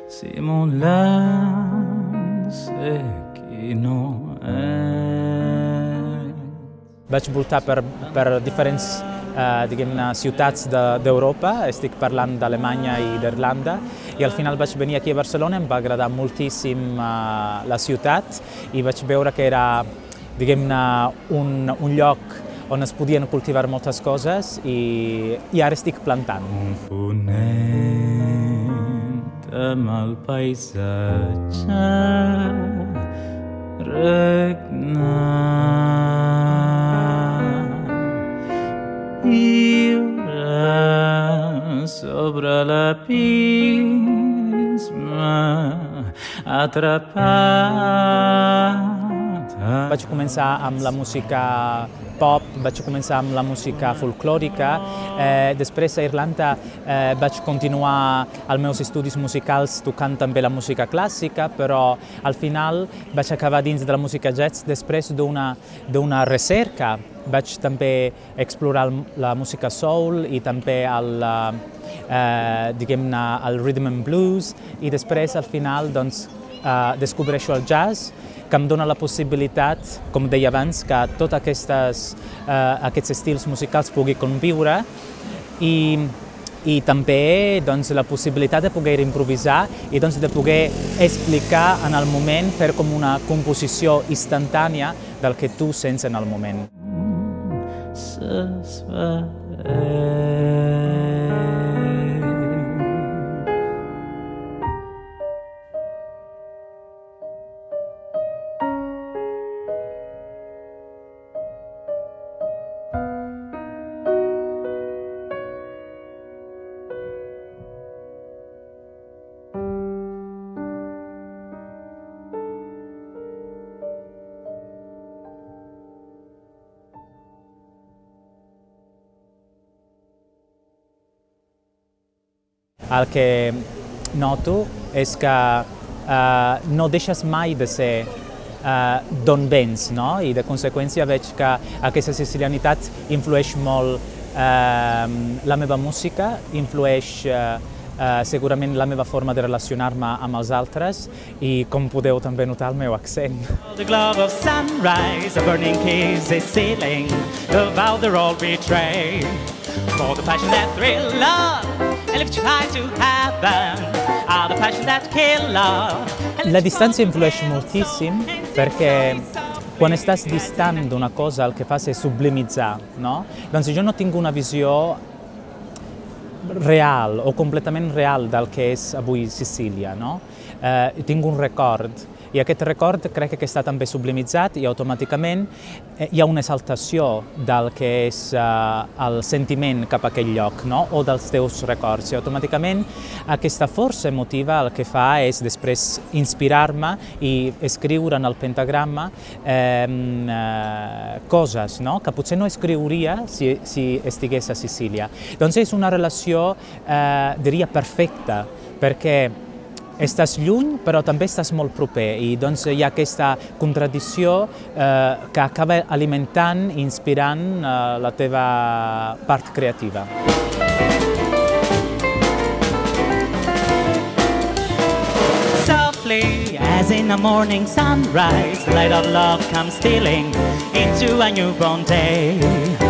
simulant-se qui no és. Vaig voltar per diferents ciutats d'Europa, estic parlant d'Alemanya i d'Irlanda, i al final vaig venir aquí a Barcelona, em va agradar moltíssim la ciutat i vaig veure que era un lloc on es podien cultivar moltes coses i ara estic plantant. Confonent amb el paisatge regnant, viure sobre l'abisme atrapat. Vaig començar amb la música pop, vaig començar amb la música folclòrica, després a Irlanda vaig continuar els meus estudis musicals tocant també la música clàssica, però al final vaig acabar dins de la música jazz després d'una recerca. Vaig també explorar la música soul i també el rhythm and blues i després al final descobreixo el jazz, que em dona la possibilitat, com deia abans, que tots aquests estils musicals pugui conviure i també la possibilitat de poder improvisar i de poder explicar en el moment, fer com una composició instantània del que tu sents en el moment. El que noto és que no deixes mai de ser d'on vens, no? I de conseqüència veig que aquesta sicilianitat influeix molt la meva música, influeix segurament la meva forma de relacionar-me amb els altres i, com podeu també notar, el meu accent. The glow of sunrise, a burning kiss is sealing, the vow they're all betrayed. For the passion that thrill love, and lift you high to heaven, the passion that kill love. La distància influeix moltíssim perquè quan estàs distant d'una cosa el que fas és sublimitzar, no? Doncs jo no tinc una visió real o completament real del que és avui Sicília, no? Tinc un record i aquest record crec que està també sublimitzat i automàticament hi ha una exaltació del que és el sentiment cap a aquell lloc, no? O dels teus records. I automàticament aquesta força emotiva el que fa és després inspirar-me i escriure en el pentagramma coses, no? Que potser no escriuria si estigués a Sicília. Doncs és una relació, diria, perfecta, perquè estàs lluny, però també estàs molt proper i doncs hi ha aquesta contradicció que acaba alimentant i inspirant la teva part creativa. Softly, as in a morning sunrise, the light of love comes stealing into a newborn day.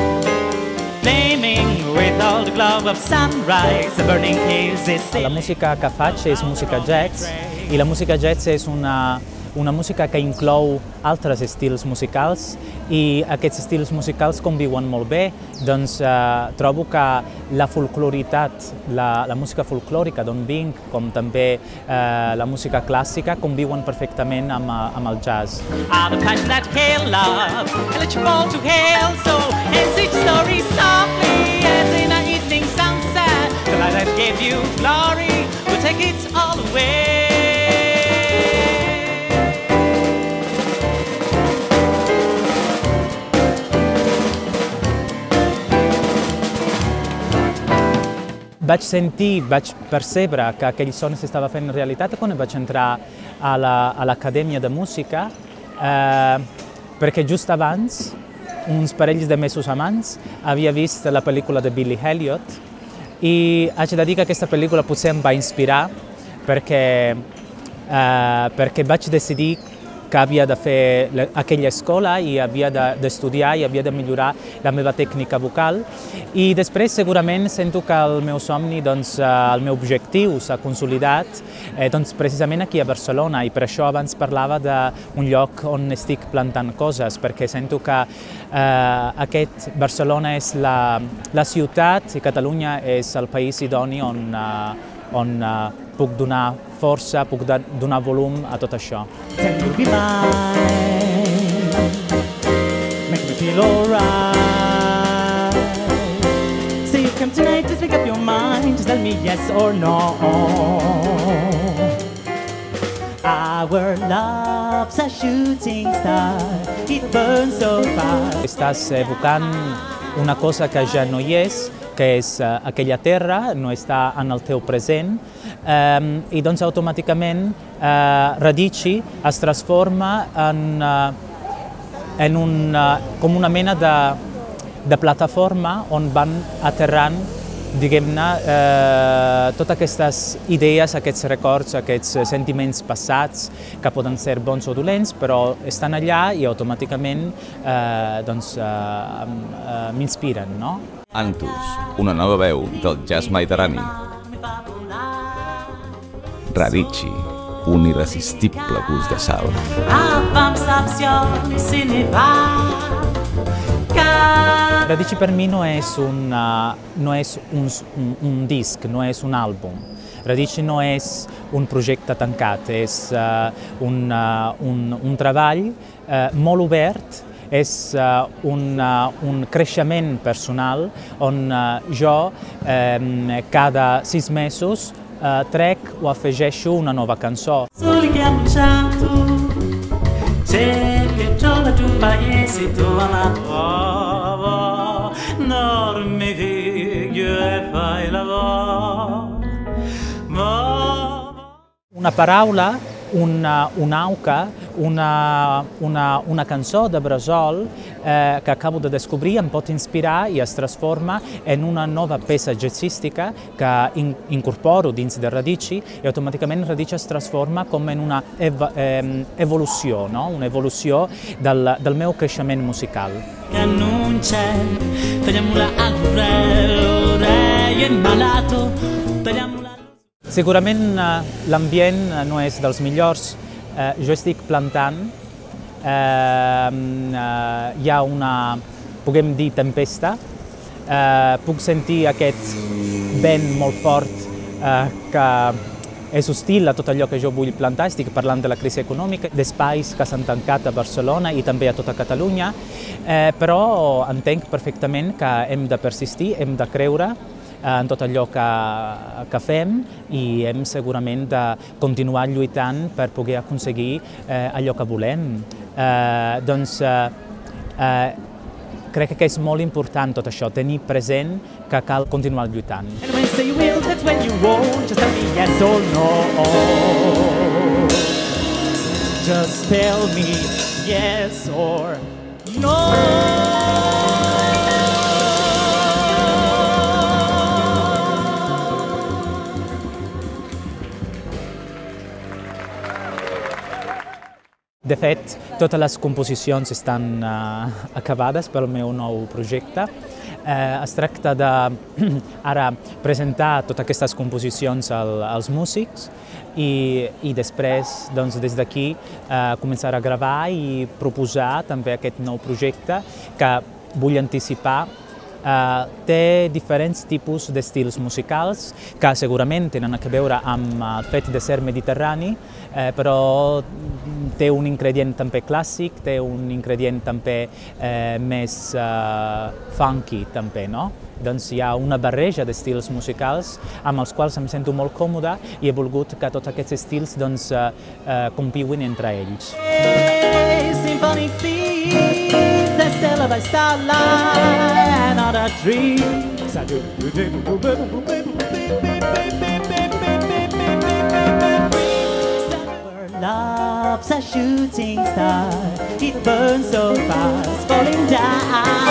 Flaming with all the glow of sunrise, the burning kiss is La música que faig és música jazz i la música jazz és una música que inclou altres estils musicals i aquests estils musicals conviuen molt bé. Doncs trobo que la folcloritat, la música folclòrica d'on vinc, com també la música clàssica, conviuen perfectament amb el jazz. The passion that kill love, and let you fall to hell, so ends each story softly, as in an evening sunset. The light that gave you glory will take it all away. Vaig percebre que aquell son s'estava fent realitat quan vaig entrar a l'Acadèmia de Música, perquè just abans, uns parells de mesos abans, havia vist la pel·lícula de Billy Elliot i haig de dir que aquesta pel·lícula potser em va inspirar perquè vaig decidir que havia de fer aquella escola i havia d'estudiar i havia de millorar la meva tècnica vocal. I després segurament sento que el meu somni, doncs, el meu objectiu s'ha consolidat doncs, precisament aquí a Barcelona, i per això abans parlava d'un lloc on estic plantant coses, perquè sento que Barcelona és la ciutat i Catalunya és el país idoni on puc donar força, puc donar volum a tot això. Tell me you'll be mine, make me feel alright. Say you come tonight, just make up your mind, just tell me yes or no. Our love's a shooting star, it burns so fast. Estàs evocant una cosa que ja no hi és, que és aquella terra, no està en el teu present, i doncs automàticament Radici es transforma com una mena de plataforma on van aterrant, diguem-ne, totes aquestes idees, aquests records, aquests sentiments passats, que poden ser bons o dolents, però estan allà i automàticament m'inspiren, no? Antus, una nova veu del jazz mediterrani. Radici, un irresistible gust de sal. Radici per mi no és un disc, no és un àlbum. Radici no és un projecte tancat, és un treball molt obert, és un creixement personal on jo cada 6 mesos trec o afegeixo una nova cançó. Una paraula, un'auca, una cançó de bressol que acabo de descobrir em pot inspirar i es transforma en una nova peça jazzística que incorporo dins de Radici, i automàticament Radici es transforma com en una evolució, no? Una evolució del meu creixement musical. Segurament l'ambient no és dels millors. Jo estic plantant, hi ha una, puguem dir, tempesta, puc sentir aquest vent molt fort que és hostil a tot allò que jo vull plantar. Estic parlant de la crisi econòmica, d'espais que s'han tancat a Barcelona i també a tota Catalunya, però entenc perfectament que hem de persistir, hem de creure en tot allò que fem, i hem segurament de continuar lluitant per poder aconseguir allò que volem. Doncs crec que és molt important tot això, tenir present que cal continuar lluitant. And when you say you will, that's when you won't. Just tell me yes or no. Just tell me yes or no. De fet, totes les composicions estan acabades pel meu nou projecte. Es tracta de ara presentar totes aquestes composicions als músics i després, doncs, des d'aquí, començar a gravar i proposar també aquest nou projecte que vull anticipar. Té diferents tipus d'estils musicals que segurament tenen a veure amb el fet de ser mediterrani, però té un ingredient també clàssic, té un ingredient també més funky també, no? Doncs hi ha una barreja d'estils musicals amb els quals em sento molt còmode i he volgut que tots aquests estils doncs conviuen entre ells. Symphonic theme, the stella by starlight, not a dream. Love's a shooting star, it burns so fast, falling down.